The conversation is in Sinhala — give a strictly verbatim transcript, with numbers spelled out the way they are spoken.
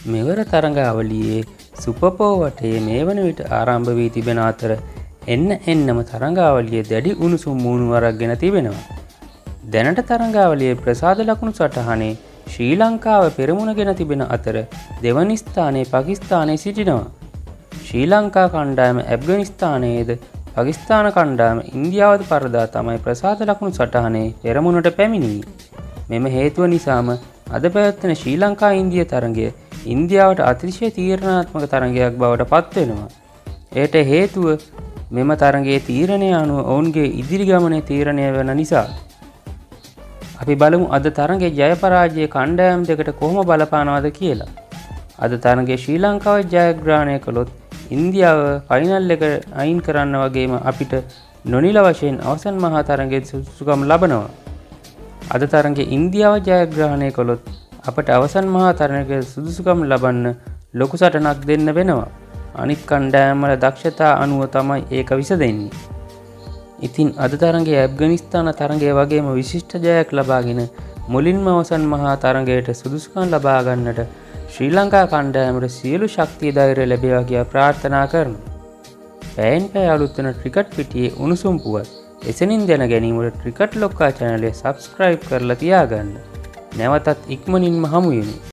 මෙවර තරඟාවලියේ සුපපෝ වටේ මේ වන විට ආරම්භ වී තිබෙන අතර එන්න එන්නම තරඟාවලිය දැඩි උණුසුම් මුහුණුවරක් ගෙන තිබෙනවා. දැනට තරඟාවලියේ ප්‍රසාද ලකුණු සටහනේ ශ්‍රී ලංකාව පෙරමුණ ගෙන තිබෙන අතර දෙවනි ස්ථානයේ පාකිස්තානය සිටිනවා. ශ්‍රී ලංකා කණ්ඩායම ඇෆ්ගනිස්තානයේද පාකිස්තාන කණ්ඩායම ඉන්දියාවද පරදා තමයි ප්‍රසාද ලකුණු සටහනේ පෙරමුණට පැමිණියේ. මෙම හේතුව නිසාම අද පැවැත්වෙන ශ්‍රී ලංකා ඉන්දිය තරඟය ඉන්දියාවට අතිශය තීරණාත්මක තරඟයක් බවට පත්වෙනවා. එයට හේතුව මෙම තරඟයේ තීරණය අනුව ඔවුන්ගේ ඉදිරි ගමනේ තීරණය වන නිසා. අපි බලමු අද තරඟයේ ජය පරාජය කණ්ඩායම් දෙකට කොහොම බලපානවද කියලා. අද තරඟයේ ශ්‍රී ලංකාව ජයග්‍රහණය කළොත් ඉන්දියාව ෆයිනල් එක අයින් කරන්න වගේම අපිට නොනිල වශයෙන් අවසන් මහා තරඟයේ සුසුකම් ලබනවා. අද තරඟයේ ඉන්දියාව ජයග්‍රහණය කළොත් අපට අවසන් මහා තරඟයේ සුදුසුකම් ලබන්න ලොකු සටනක් දෙන්න වෙනවා. අනිත් කණ්ඩායම් වල දක්ෂතා අනුව තමයි ඒක විසඳෙන්නේ. ඉතින් අද තරඟයේ ඇෆ්ගනිස්තාන තරඟය වගේම විශිෂ්ට ජයක් ලබාගෙන මුලින්ම අවසන් මහා තරඟයට සුදුසුකම් ලබා ගන්නට ශ්‍රී ලංකා කණ්ඩායමට සියලු ශක්තිය ධෛර්යය ලැබේවා කියලා ප්‍රාර්ථනා කරනවා. පැයෙන් පැය අලුත් වෙන ක්‍රිකට් පිටියේ උණුසුම් පුවත් එසනින් දැන ගැනීමට ක්‍රිකට් ලොක්කා channel එක subscribe කරලා තියාගන්න. නැවතත් ඉක්මනින්ම හමු වෙමු.